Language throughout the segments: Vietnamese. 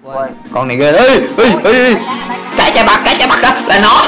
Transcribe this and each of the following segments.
Con này ghê. Ê, cái chai bạc đó là nó.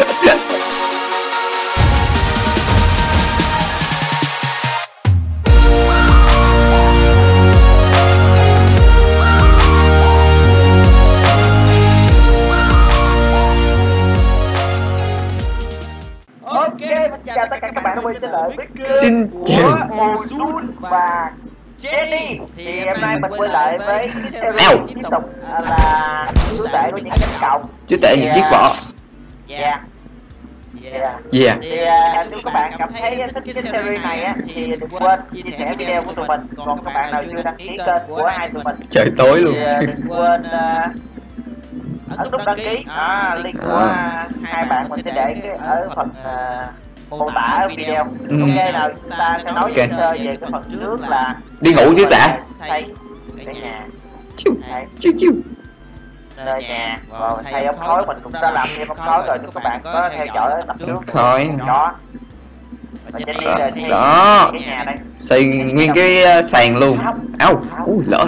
Chào tất cả các bạn đã quay trở lại với Xin chào Ozun và Jenny. Thì hôm nay mình quay lại với cái series tiếp tục là chúa tể của những cánh cổng. Chúa tể những chiếc vỏ. Dạ. Thì nếu các bạn cảm thấy thích cái series này á thì đừng quên chia sẻ video của tụi mình. Còn các bạn nào chưa đăng ký kênh của hai tụi mình trời tối luôn thì đừng quên ấn nút đăng ký. Link của hai bạn mình sẽ để ở phần mô tả ở video. Ok, nào chúng ta sẽ nói sơ về cái phần trước là đi ngủ trước đã. Xây cái nhà, Chiu nơi nhà và xây ống khói. Mình cũng đã làm thêm ống khói rồi, nếu các bạn có theo dõi tập trước khói đó. Và trên đây thì đó cái nhà đây xây nguyên cái sàn luôn. Ау, lỡ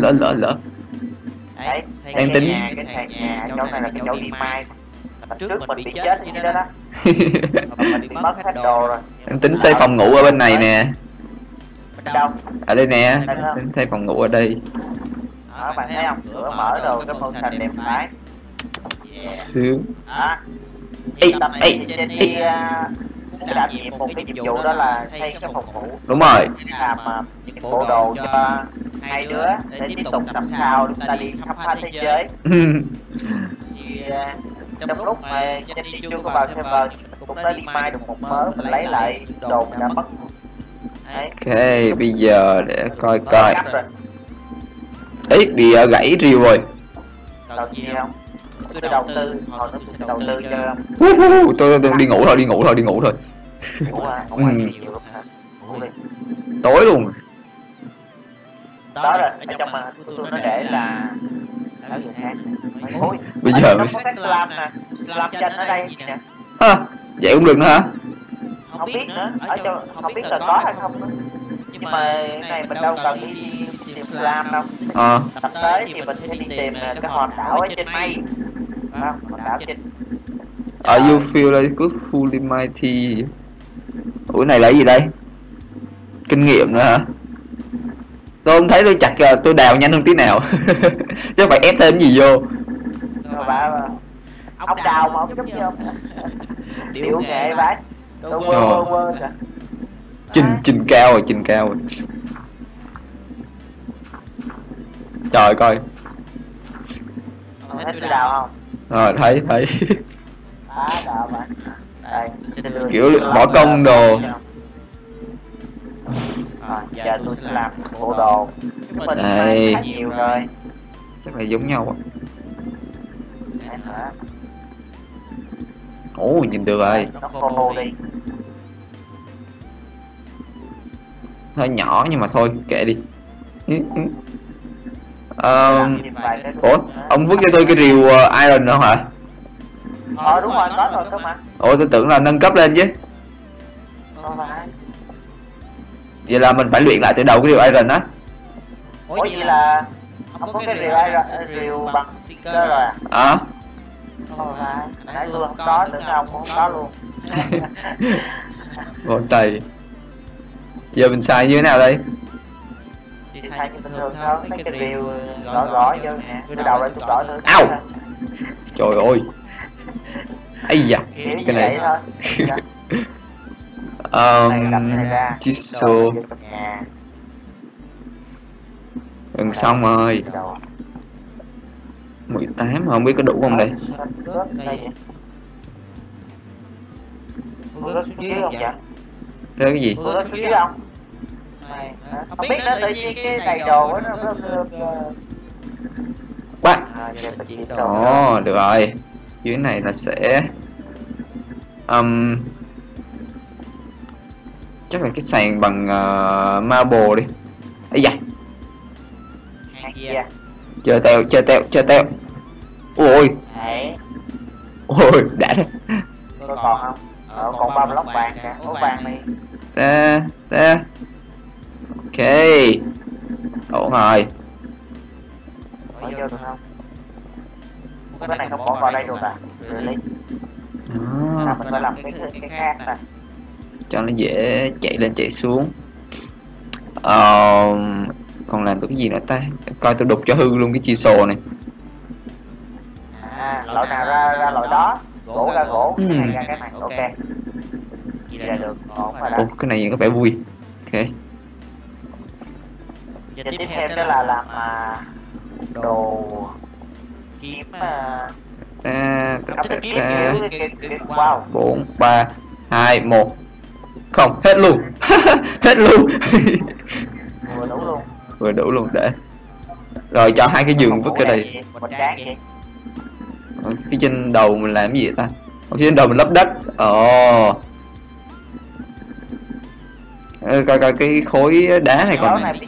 đấy, em tính cái sàn nhà chỗ này là cái chỗ đi mai. Tập trước mình bị chết như đó đó. Mình bị mất hết đồ rồi. em tính xây phòng ngủ ở bên này nè. Đâu? Ở đây nè, tính xây phòng ngủ ở đây. Đó, bạn thấy không? Cửa mở đồ cái màu xanh đẹp phải. Sướng. Đó. Thì tập này thì Jenny sẽ đảm nhiệm một cái nhiệm vụ, đó là xây cái phòng ngủ. Đúng rồi. Làm những bộ đồ cho hai đứa để tiếp tục tập sau chúng ta đi khám phá thế giới. Thì trong lúc mà Jenny chưa có vào server, cũng đã đi mai được một mớ, mình lấy lại đồ mình đã mất. Đấy. Ok, bây giờ để coi. Ấy, bị gãy rìu rồi. Đầu gì không? Cứ đầu tư, hồi nó cũng đầu tư cho. Tôi đi ngủ thôi. Ngủ à? Ngủ nhiều lắm hả? Ngủ đi. Tối luôn. Đó rồi, ở trong mà tôi nó để là ở giờ khác. Bây giờ nó có cái slam nè, slam chân ở đây nè. Ha, vậy cũng được nữa hả? Không biết nữa, ở trong không biết là có hay không nữa. Nhưng mà cái này mình đâu cần đi tìm slam đâu. Tập tới thì mình sẽ đi tìm cái hòn đảo ở trên mây. Hòn đảo trên. Are you feel like good fully mighty? Ủa này là gì đây? Kinh nghiệm nữa hả? Tôi không thấy tôi chặt tôi đào nhanh hơn tí nào. Chứ phải ép thêm gì vô. Ông đào mà ông giống như ông điệu nghệ vậy. Trình cao rồi. Trời coi. Thấy tôi đào không? Rồi thấy. Đào mà. Đây, kiểu bỏ công đồ. Giờ tôi sẽ làm bộ đồ. Chúng mình đây khá nhiều rồi. Chắc là giống nhau. Ồ, nhìn được rồi. Nó khô đi. Hơi nhỏ nhưng mà thôi kệ đi. Ủa, ông vứt cho tôi cái rìu iron nữa hả? Đúng rồi, có rồi cơ mà. Ủa, tôi tưởng là nâng cấp lên chứ. Vậy là mình phải luyện lại từ đầu cái rìu iron á. Ủa vậy là không có cái rìu bằng sticker rồi à? Không phải, nãy tôi không có, tưởng ông không có luôn. Ngón tay. Giờ mình xài như thế nào đây? Thì xài như bình thường thôi, mấy cái rìu gõ vô nè. Tôi đầu đây tôi gõ thử. Au! Trời ơi. Ây da, cái này. Chisel. Gần xong rồi. 18 mà không biết có đủ không đây. Đó cái gì? Không biết nó tự nhiên cái đầy đồ nó quá. Được rồi. Dưới này là sẽ chắc là cái sàn bằng marble đi. Ấy da. Chơi teo. Ôi. Ôi, đã thế. Còn không? Còn 3 block vàng kìa. Ủa vàng này. Ta. Ok. Ổn rồi. vô được không? Cái này không bỏ vào đây được à? Lấy. Đó. Mình phải làm cái khác nè. Cho nó dễ chạy lên chạy xuống. Còn làm được cái gì nữa ta? Coi tôi đục cho hư luôn cái chi sồ này. Loại nào ra loại đó. Gỗ ra gỗ, cái này ra cái này. Ok. Gì ra được, ổn rồi đó. Ồ, cái này có vẻ vui. Ok. Giờ tiếp theo đó là làm đồ kiếm wow. 4, 3, 2, 1. Không, hết luôn. Hết luôn. Vừa đủ luôn. Vừa đủ luôn để. Rồi cho hai cái giường vứt cái đây. Phía trên đầu mình làm cái gì ta? Phía trên đầu mình lấp đất. Ồ. Coi coi cái khối đá này còn này.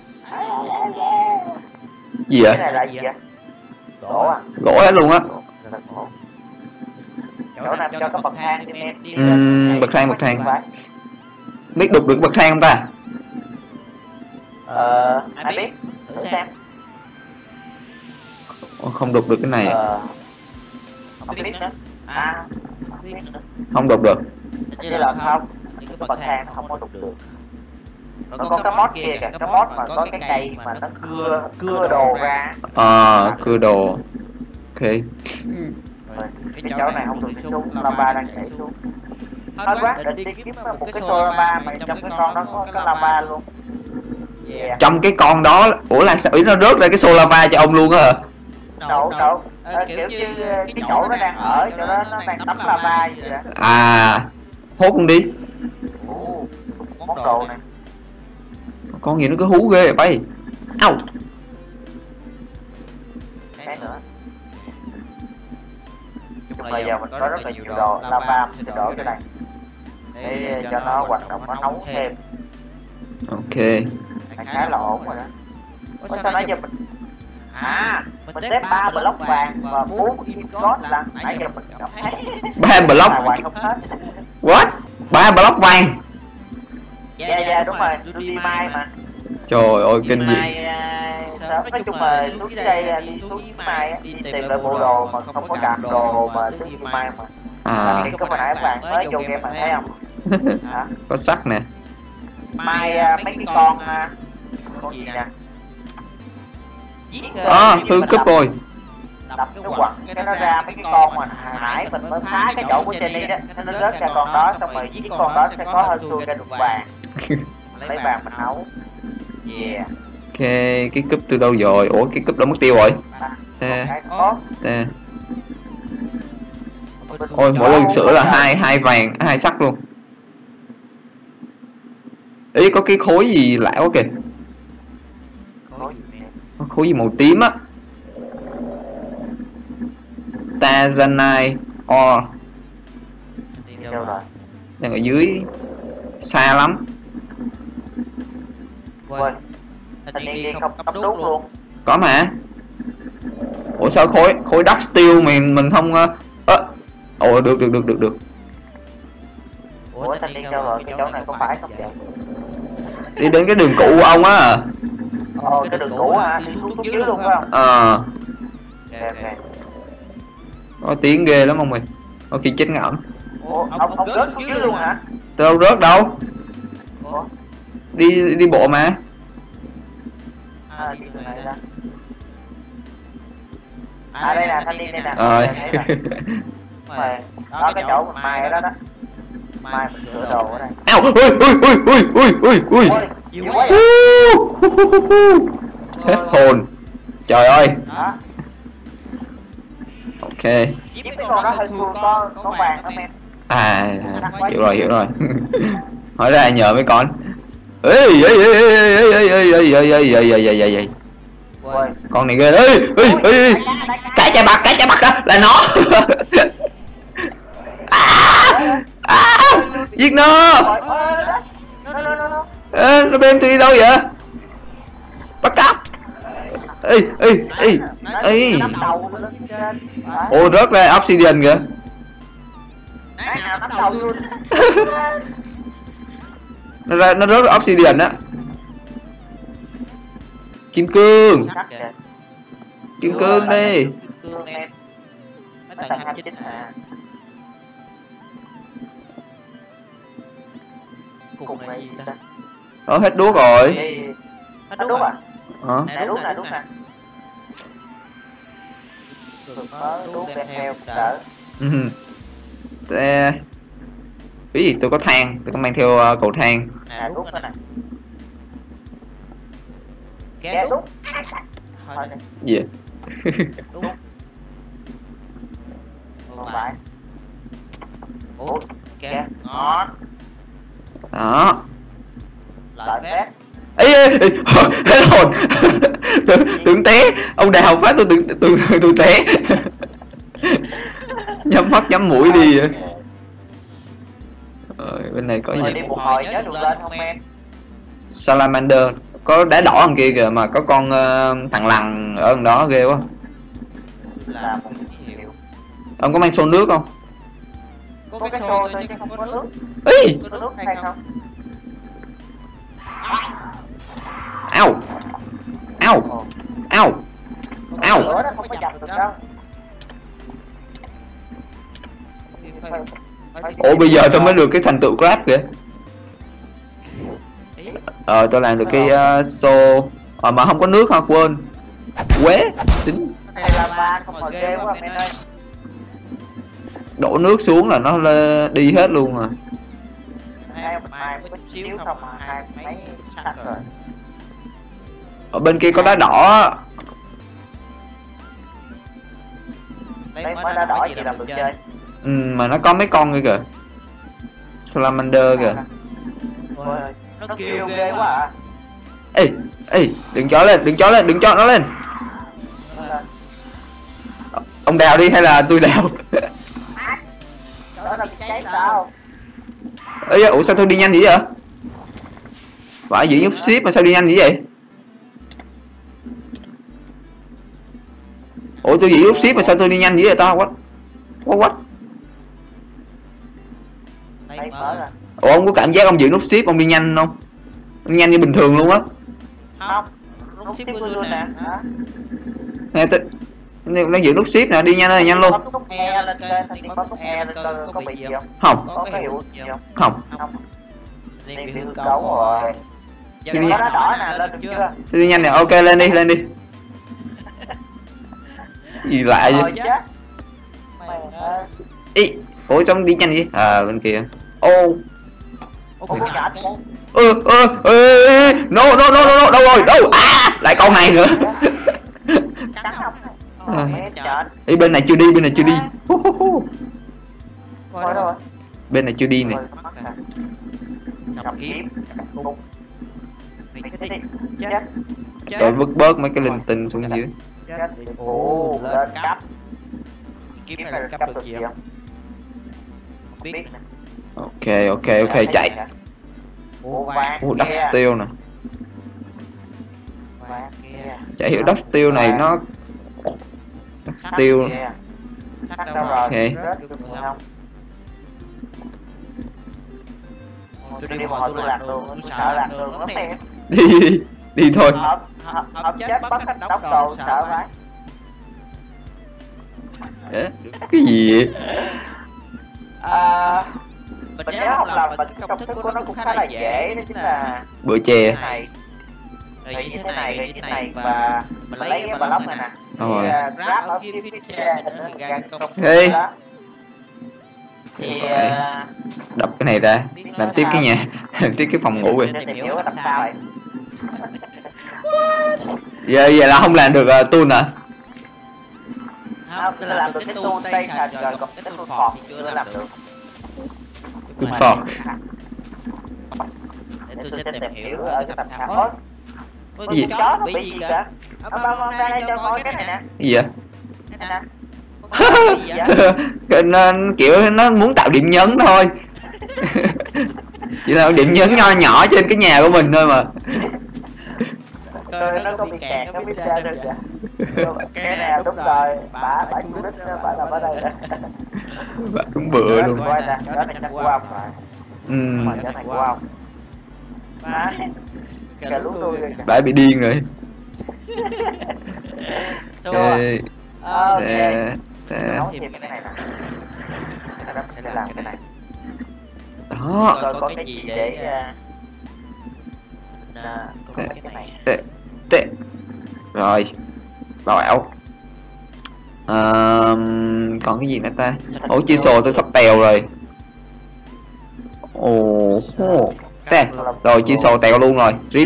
Gì vậy? Cái này là gì vậy? Gỗ à? Gỗ hết luôn á. Chỗ nào cho có bậc thang đi em. Bậc thang. Biết đục được bậc thang không ta? Ai biết? Thử xem. Không đục được cái này. Không biết nữa. Không biết nữa. Không đục được. Như là không. Những cái bậc thang nó không có đục được. Nó có cái mod kia kìa, cái mod mà có cái cây mà nó cưa đồ ra. Cưa đồ. Ok. Cái chỗ này không được đi xuống, lava đang chảy xuống. Nói quá, định đi kiếm một cái xô lava mà trong cái con đó có cái lava luôn. Trong cái con đó, ủa là sao nó rớt ra cái xô lava cho ông luôn á hả? Đâu, kiểu như cái chỗ nó đang ở, chỗ đó nó đang tắm lava vậy đó. Hốt con đi. Món đồ này. Con gì nó cứ hú ghê bay. Au. Cái nữa. Bây giờ mình có rất là nhiều đồ, lava mình sẽ đổi cái này để cho nó hoạt động, nó nấu thêm. Ok. Khá là ổn rồi đó. Sao nãy giờ mình mình xếp 3 block vàng và 4 kim cốt là nãy giờ mình cảm thấy 3 block. What? 3 block vàng. Dạ đúng rồi, Ruby Mai mà. Trời ơi kinh dị. Nói chung là xuống dưới đây đi xuống dưới Mai đi tìm lại bộ đồ mà không có gặp đồ mà xuống dưới Mai mà. Cái hồi nãy các bạn mới vô game bạn thấy không? Có sắt nè. Mai mấy cái con gì nè. Hư cúp rồi. Đập cái quặng cái nó ra mấy cái con mà hồi nãy mình mới phá cái chỗ của trên đi đó, nó rớt ra con đó, xong rồi giết con đó sẽ có hơi xui ra được vàng. Lấy vàng mình nấu. Yeah. Ok, cái cúp từ đâu rồi? Ủa cái cúp đã mất tiêu rồi. Ôi mỗi lần sửa là hai vàng, hai sắt luôn. Ý có cái khối gì lạ quá kìa. Có khối gì màu tím á. Tanzanite ore. Đang ở dưới. Xa lắm. Quên. Thanh niên đi không cấp đúc luôn. Có mà. Ủa sao khối dark steel mình không ủa được. Ủa thanh niên đâu rồi, cái chỗ này có phải không vậy? Đi đến cái đường cũ của ông á. Cái đường cũ đi xuống dưới luôn phải không? Okay. Có tiếng ghê lắm ông ơi. Có khi chết ngợm. Ủa ông rớt xuống dưới luôn hả? Tôi đâu rớt đâu. Ủa? Đi bộ mà. Đi từ này ra. Đây nè, thanh niên đây nè. Đó cái chỗ Mai ở đó đó. Mai mình sửa đồ ở đây. Ui. Hết hồn. Trời ơi. Đó. Ok. Giết cái con đó hơi thua có vàng lắm em. Hiểu rồi. Hỏi ra nhờ mấy con. Ê. Con này ghê. Ê. Cái chai bạc đó là nó. Giết nó. Nó bên tôi đi đâu vậy? Bắt cóc. Ê. Ồ rớt ra obsidian kìa. Nó rớt ra obsidian á. Kim cương. Kim cương đi. Cương em. Mấy tầng 29 hả? Cùng là gì ta? Hết đuốc rồi. Hết đuốc à? Nè đuốc nè. Đuốc đem theo đỡ. Cái gì tôi có thang, tôi có mang theo cầu thang. Nè đuốc nè. Kéo đuốc. Gì? Đuốc. Phải. Ủa, kìa, ngon. Đó. Lợi phép. Ê, hết hồn. Tưởng té, ông đào phát tôi té. Nhắm mắt nhắm mũi đi vậy. Rồi, bên này có gì? Đi một hồi nhớ đường lên không em? Salamander, có đá đỏ đằng kia kìa, mà có con thằng lằn ở đằng đó ghê quá. Là một cái hiệu. Ông có mang xô nước không? Có cái xô thôi chứ không có nước. Ý! Có nước hay không? Ao! Ao! Ao! Ao! Lửa nó không có dập được đâu. Ủa bây giờ tôi mới được cái thành tựu Grab kìa. Tôi làm được cái xô mà không có nước hả, quên. Quế, tính. Đây là ba không mà ghê quá mẹ ơi. Đổ nước xuống là nó đi hết luôn rồi. Hai có chút xíu không mà hai mấy sạch rồi. Ở bên kia có đá đỏ. Đây mới đá đỏ gì làm được chơi. Mà nó có mấy con kia kìa. Salamander kìa. Nó kêu ghê quá à. Ê, đừng cho nó lên. Ông đào đi hay là tôi đào? Đó là cháy sao? Ê, ủa sao tôi đi nhanh vậy vậy? Phải giữ nhúc ship mà sao đi nhanh vậy vậy? Ủa tôi giữ nhúc ship mà sao tôi đi nhanh vậy vậy ta? What? Ủa ông có cảm giác ông giữ nút ship ông đi nhanh không? Ông nhanh như bình thường luôn á. Không, nút ship của tôi nè. Nè tôi đang giữ nút ship nè, đi nhanh ơi, nhanh luôn. Bấm nút E lên coi, thì bấm nút E lên coi có bị gì không? Không. Có cái hiệu gì Không. Riêng bị hư cấu rồi. Giờ này nó đỏ nè, lên được chưa? Tôi đi nhanh nè, ok lên đi. Gì lạ vậy? Ý, ủa xong đi nhanh vậy? À bên kia. Ô. No, đâu rồi, đâu. Lại câu này nữa. Ý bên này chưa đi. Bên này chưa đi nè. Tôi vứt bớt mấy cái linh tinh xuống dưới. Lên cấp. Kiếm này lên cấp được gì không? Biết nè. Ok, chạy. Dust Steel nè. Chạy hiệu Dust Steel này nó Dust Steel. Ok. Tôi đi một tôi lạc đường, tôi sợ lạc đường lắm em. Đi thôi. Hợp chết bắt khách đóng đồ sợ vãi. Cái gì vậy? Mình nhớ không lầm mà cái công thức của nó cũng khá là dễ, đó chính là bữa chè như thế này và mình lấy cái block này nè. Ráp ở phía trên nữa thì ra cái công thức đó. Thì đập cái này ra, làm tiếp cái nhà, làm tiếp cái phòng ngủ rồi. Giờ là không làm được tool hả? Không, tôi làm được cái tool tay sạch rồi, còn cái tool phọt thì chưa làm được. Tool phọt. Để tôi sẽ tìm hiểu ở cái tập sao. Cái gì? Chó nó bị gì cả? Ông ra đây cho coi cái này nè. Cái gì vậy? Cái này nè. Kiểu nó muốn tạo điểm nhấn thôi. Chỉ là điểm nhấn nho nhỏ trên cái nhà của mình thôi mà. Nó có bị kẹt, nó biết ra được vậy. Cái này đúng rồi, bà chú đích nó bà làm ở đây đó. Bà đúng bựa luôn. Đó là nhanh của ông rồi. Mà cái này của ông. Bà bị điên rồi. Thua. Ok. Để nấu thêm cái này nè. Nó sẽ làm cái này. Đó. Coi có cái gì để có cái này. Tệ. Rồi. Bảo. Còn cái gì nữa ta? Ủa chia sổ tôi sắp tèo rồi. Ồ. Tè. Rồi chia sổ tèo luôn rồi. Rip.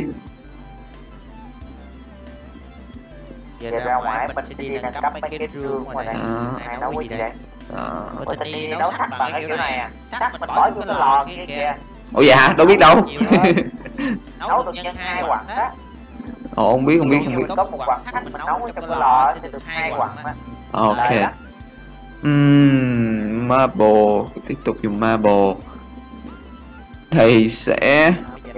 Giờ ra ngoài mình sẽ đi nâng cấp mấy cái rương ngoài này. Này nấu cái gì đây? Ủa tình đi nấu sắt bằng cái kiểu này à? Sắt mình bỏ vô cái lò kia kìa. Ủa vậy hả? Đâu biết đâu. Nấu được nhân 2 quặng đó. Ồ không biết. Có một quặng sắt mình nấu trong cái lò sẽ được 2 quặng đó. Ok. Marble. Tiếp tục dùng marble. Thì sẽ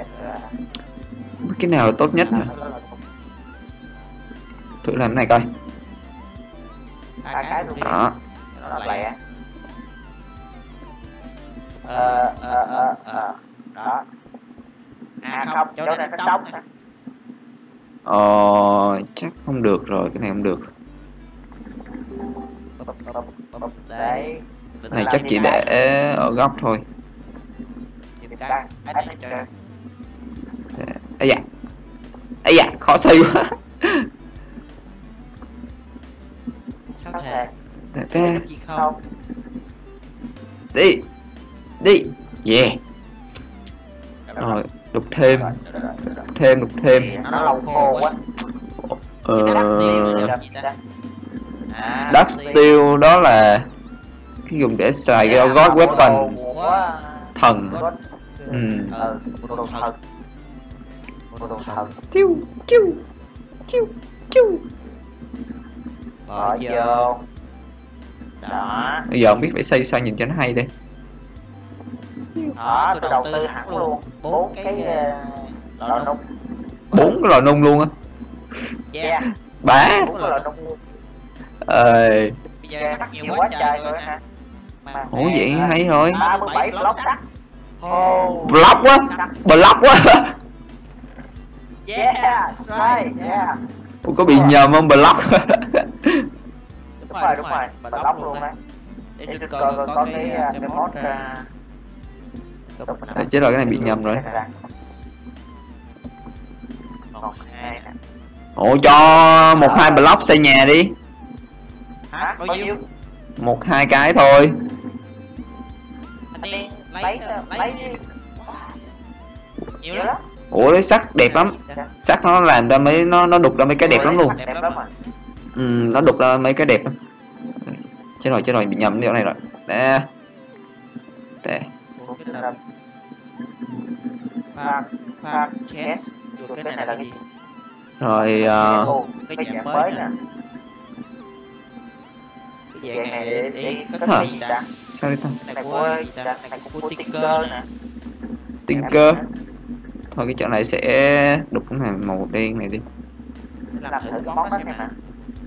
cái nào là tốt nhất nè. Thử làm cái này coi. Đó. Nó lẹ. Đó. À không, chỗ này nó trống nè. Chắc không được rồi, cái này không được. Đấy. Này chắc chỉ để ở góc thôi. Ây da, khó xây quá. Không. Đi. Yeah. Rồi, đục thêm. Nó lâu khô quá. Dark Steel đó là cái dùng để xài cái God Weapon thần. Bỏ vô. Đó. Bây giờ không biết phải xây sao nhìn cho nó hay đây. Đó, tôi đầu tư hẳn luôn 4 cái lò nung. 4 cái lò nung luôn á. Yeah. Bá. 4 cái lò nung luôn. Bây giờ cắt nhiều quá trời rồi hả? Ủa vậy hay rồi. 37 block sắt. Block quá. Yeah, right, yeah. Ủa có bị nhầm không block? Đúng rồi, block luôn đấy. Để tôi coi có cái mod Chết rồi, cái này bị nhầm rồi. Ủa cho 1-2 block xây nhà đi. Hả? Bao nhiêu? 1-2 cái thôi. Anh lấy nhiều lắm. Ủa lấy sắt đẹp lắm. Sắt nó làm ra mấy nó đục ra mấy cái đẹp lắm luôn. Nó đục ra mấy cái đẹp lắm. Chết rồi bị nhầm điều này rồi. Nè. Pha chest. Cái này là gì? Rồi cái dạng mới nè. Cái dạng này để có cái gì ta? Sao đây ta? Này của gì ta? Này của Tinker nè. Tinker. Thôi cái chỗ này sẽ đục cái này màu đen này đi. Làm thử cái món đó xem nè.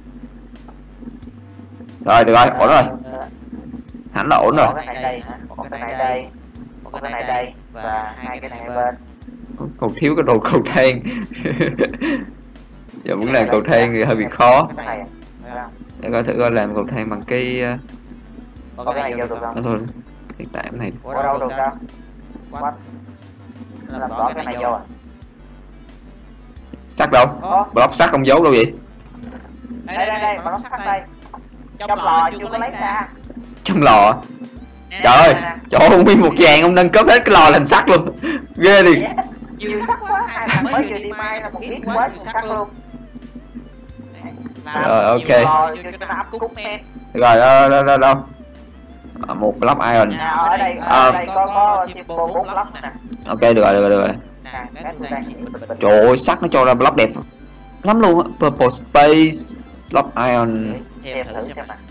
Rồi được rồi, ổn rồi. Hẳn là ổn rồi. Có cái này đây hả? Có cái này đây. Có cái này đây và 2 cái này bên. Còn thiếu cái đồ cầu thang. Giờ muốn làm cầu thang thì hơi bị khó. Để coi thử coi làm cầu thang bằng cái có cái này vô được không? thôi. Hiện tại cái này. Ở đâu được đâu? What? Làm bỏ cái này vô à? Sắt đâu? Block sắt không giấu đâu vậy? Đây, block sắt đây. Trong lò chưa có lấy ra. Trong lò. Trời ơi, nguyên một vàng ông nâng cấp hết cái lò thành sắt luôn. Ghê đi. Nhiều sắt quá, mới vừa đi mai là một ít quá nhiều sắt luôn. Rồi ok. Rồi đâu. Một block iron. Ở đây có 4 block nè. Ok được rồi. Trời ơi, sắt nó cho ra block đẹp lắm luôn á. Purple space, block iron. Thêm thử xem nào.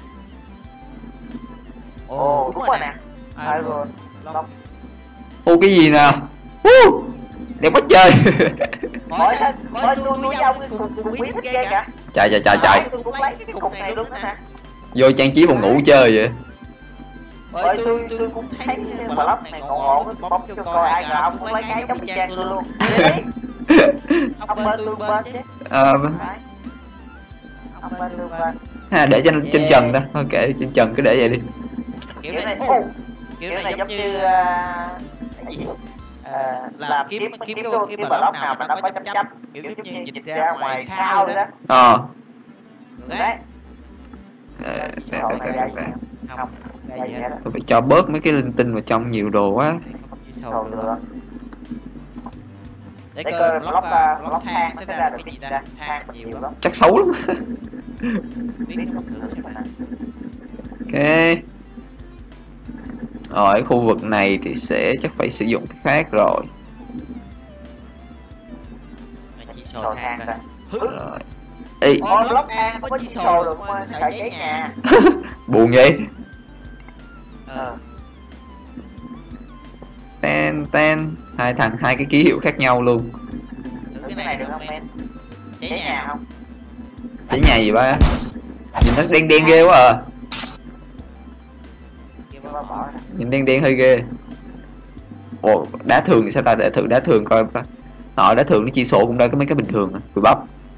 Ồ, đúng rồi nè. Iron block. Ô cái gì nè. Đẹp quá trời. Mỗi tôi với nhau cùng biết ghê kìa. Trời. Tôi cũng lấy cái cục này luôn nè. Vô trang trí phòng ngủ chơi vậy. Tôi cũng thấy block này ngộ bóc cho coi ai ngờ ông cũng lấy cái trong trang tôi luôn. Ông bên tôi bên chứ. Ông bên đường bên. Ha, để trên trần đó. Ok, trên trần cứ để vậy đi. Kiểu này giống như cái gì? Làm kiếm cái block nào mà nó có chấm chấm, kiểu giống như dịch ra ngoài sao đó. Đấy. Không, Tôi phải cho bớt mấy cái linh tinh vào trong nhiều đồ quá. Để coi block than sẽ ra được cái gì ta? Than nhiều lắm. Chắc xấu lắm. Ok. Ở khu vực này thì sẽ chắc phải sử dụng cái khác rồi. Chỉ sổ than coi. Rồi. Ê. Block than có chỉ sổ được mà sợ cháy nhà. Buồn vậy. Ten hai cái ký hiệu khác nhau luôn. Cái này được không em? Cháy nhà không? Cháy nhà gì ba? Nhìn nó đen ghê quá à. Nhìn đen hơi ghê. Ồ, đá thường thì sao ta? Để thử đá thường coi. Đá thường nó chỉ số cũng đây có mấy cái bình thường à. Cùi bắp.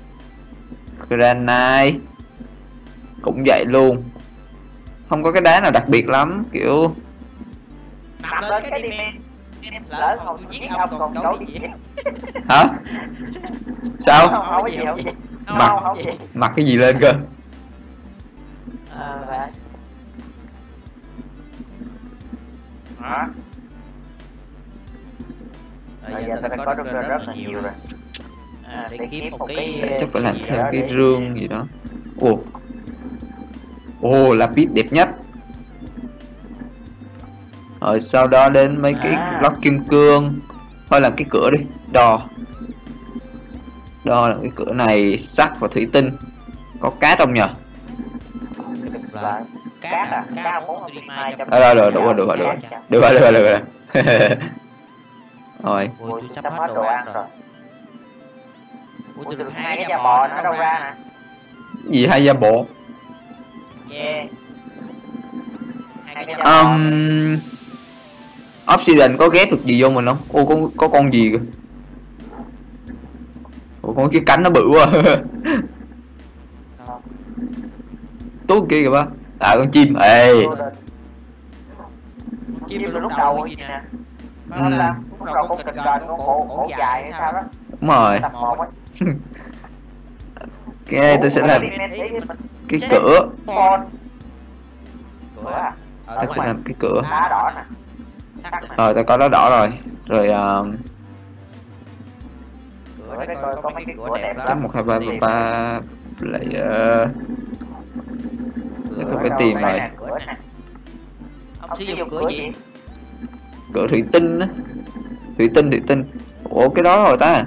Granite cũng vậy luôn. Không có cái đá nào đặc biệt lắm, kiểu nằm lên cái đi em lỡ không giết ông còn chỗ gì vậy? Hả? Sao? Không có gì, không gì. Mặc cái gì lên cơ? Vậy. Rồi giờ ta có được rất là nhiều rồi. Để kiếm một cái chắc phải làm thêm cái rương gì đó. Ồ, lapis đẹp nhất. Rồi sau đó đến mấy cái block kim cương. Thôi làm cái cửa đi. Đo là cái cửa này sắt và thủy tinh. Có cát không nhờ? Cát à? Cát muốn đi mai cho. Rồi, được rồi. Rồi. Tôi sắp hết đồ ăn rồi. Tôi được 2 cái da bò nó đâu ra nè. Gì 2 da bò? Yeah. 2 cái da bò. Obsidian có ghép được gì vô mình không? Có con gì kìa. Con cái cánh nó bự quá. Tốt kia kìa ba. Con chim. Ê. Chim lúc đầu gì nè. Lúc đầu con kịch gần con cổ dài hay sao đó. Đúng rồi. Ok, tôi sẽ làm cái cửa. Tôi sẽ làm cái cửa. Rồi, tôi có đá đỏ rồi. Rồi chắc 1, 2, 3, 3 player. Tôi phải tìm rồi. Ông sử dụng cửa gì? Cửa thủy tinh á. Thủy tinh. Ủa cái đó rồi ta.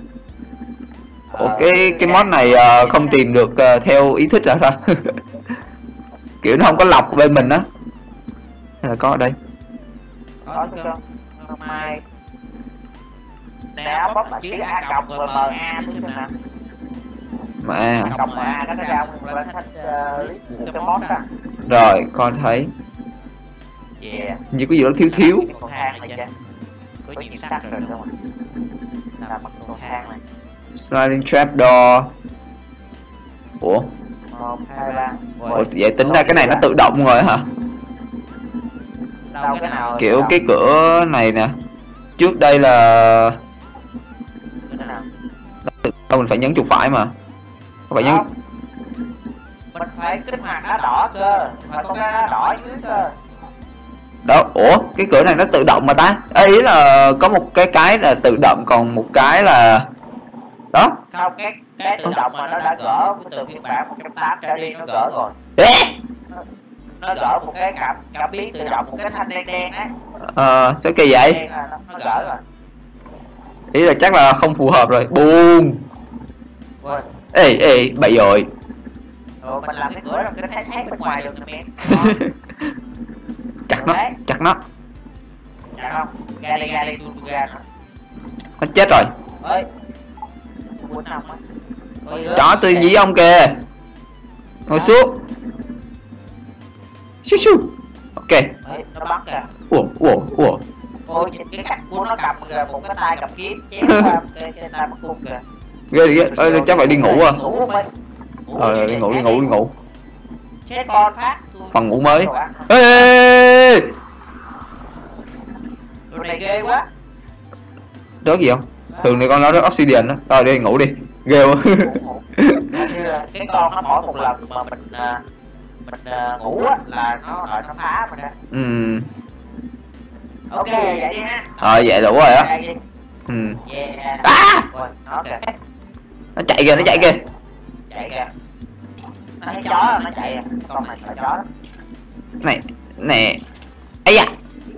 Ủa cái mod này không tìm được theo ý thích rồi ta. Kiểu nó không có lọc bên mình á. Hay là có ở đây? Có chứ không? Mai. Nè, bóc là chữ A cộng rồi MA chứ nè. MA. Cộng MA nó ra lên sách list của cái mod đó. Rồi, con thấy. Yeah. Như có gì đó thiếu. Con thang này chứ. Có nhiều sắt rồi không ạ? Làm bằng con thang này. Sliding trapdoor. Ủa? 1, 2, 3. Ủa, vậy tính ra cái này nó tự động rồi hả? Đâu cái nào kiểu cái cửa này nè. Trước đây là mình phải nhấn chuột phải mà. Phải nhấn. Mình phải kích hoạt đá đỏ cơ. Mà con đá đỏ dưới cơ. Đó, ủa cái cửa này nó tự động mà ta. Ý là có một cái là tự động, còn một cái là đó. Không, cái tự động mà nó đã gỡ từ phiên bản 1.8 trở đi nó gỡ rồi. Nó gỡ một cái cảm biến tự động, một cái thanh đen á. Sao kỳ vậy? Nó gỡ rồi. Ý là chắc là không phù hợp rồi. Buông. Ê bậy rồi. Mình làm cái cửa rồi cái thấy bên ngoài được nè. Chặt nó. Dạ không? Ra đi tôi ra nữa. Nó chết rồi. Ơi. Chó tôi dí ông kìa. Ngồi xuống. Su. Ok. Nó bắn kìa. Ủa. Ôi nhìn cái cách của nó cầm kìa, một cái tay cầm kiếm chém qua cái tay mất cung kìa. Ghê. Ơi chắc phải đi ngủ à. Đi ngủ. Chết con khác. Phần ngủ mới. Ê! Đồ này ghê quá. Rớt gì không? Thường thì con nó rớt obsidian đó. Rồi đi ngủ đi. Ghê quá. Cái con nó mỗi một lần mà mình ngủ á là nó đợi nó phá mình ra. Ok vậy đi ha. Vậy đủ rồi á. Nó chạy kìa. Chạy kìa. Nó thấy chó nó chạy à. Con này sợ chó lắm. Nè. Ấy da.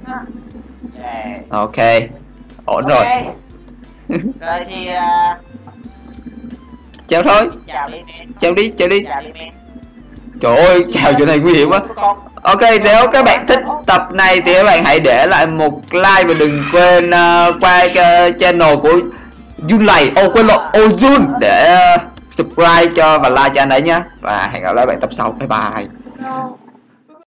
Ok. Ổn rồi. Rồi thì treo thôi. Treo đi. Trời ơi, chào chỗ này nguy hiểm quá. Ok, nếu các bạn thích tập này thì các bạn hãy để lại một like và đừng quên qua channel của Jun Lầy, quên lộn, Jun để subscribe cho và like cho anh ấy nhé. Và hẹn gặp lại bạn tập sau. Bye bye.